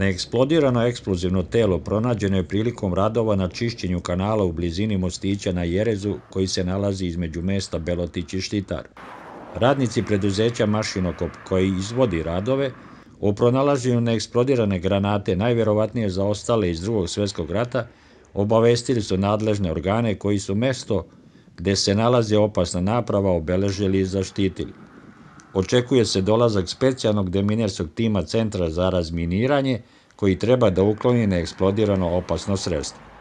Neeksplodirano eksplozivno telo pronađeno je prilikom radova na čišćenju kanala u blizini mostića na Jerezu, koji se nalazi između mesta Belotić i Štitar. Radnici preduzeća Mašinokop, koji izvodi radove, o pronalaženju neeksplodirane granate, najverovatnije zaostale iz Drugog svjetskog rata, obavestili su nadležne organe koji su mesto gde se nalazi opasna naprava obeležili i zaštitili. Očekuje se dolazak specijalnog deminerskog tima Centra za razminiranje, koji treba da ukloni neeksplodirano opasno sredstvo.